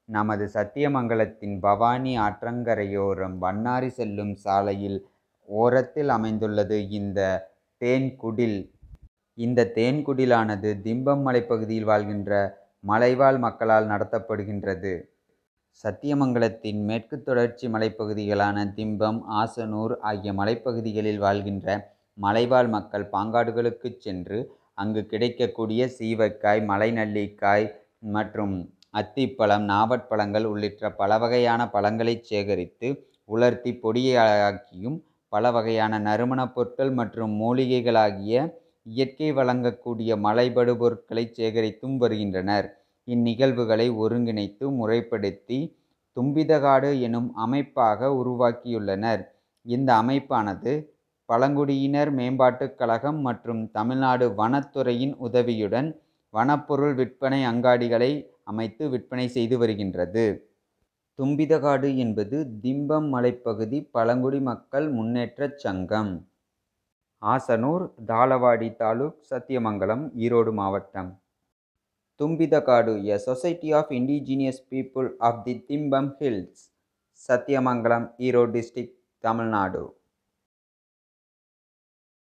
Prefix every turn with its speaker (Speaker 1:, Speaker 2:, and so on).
Speaker 1: நமது சத்தியமங்கலத்தின் பவானி ஆற்றங்கரையோரம் வண்ணாரி செல்லும் சாலையில் ஓரத்தில் அமைந்துள்ளது இந்த தேன்குடில். இந்த தேன்குடிலானது திம்பம் மலைப்பகுதியில் வாழ்கின்ற மலைவாழ் மக்களால் நடத்தப்படுகின்றது. சத்தியமங்கலத்தின் மேற்கு தொடர்ச்சி மலைப்பகுதிகளான திம்பம், ஹாசனூர் ஆகிய மலைப்பகுதிகளில் வாழ்கின்ற மலைவாழ் மக்கள் பாங்காடுகளுக்கு சென்று அங்கு கிடைக்கக்கூடிய சீவக்காய், மலை நல்லிக்காய் மற்றும் அத்திப்பழம், நாவற்பழங்கள் உள்ளிட்ட பல வகையான பழங்களை சேகரித்து உலர்த்தி பொடியாக்கியும், பல வகையான நறுமணப் பொருட்கள் மற்றும் மூலிகைகளாகிய இயற்கை வழங்கக்கூடிய மலைபடு பொருட்களை சேகரித்தும் வருகின்றனர். இந்நிகழ்வுகளை ஒருங்கிணைத்து முறைப்படுத்தி தும்பிதகாடு எனும் அமைப்பாக உருவாக்கியுள்ளனர். இந்த அமைப்பானது பழங்குடியினர் மேம்பாட்டுக் கழகம் மற்றும் தமிழ்நாடு வனத்துறையின் உதவியுடன் வனப்பொருள் விற்பனை அங்காடிகளை அமைத்து விற்பனை செய்து வருகின்றது. தும்பிதகாடு என்பது திம்பம் மலைப்பகுதி பழங்குடி மக்கள் முன்னேற்றச் சங்கம். ஹாசனூர், தாளவாடி தாலுக், சத்தியமங்கலம், ஈரோடு மாவட்டம். Thumbithakadu, a society of indigenous people of the Thimbam Hills, Satyamangalam, Erode district, Tamil Nadu.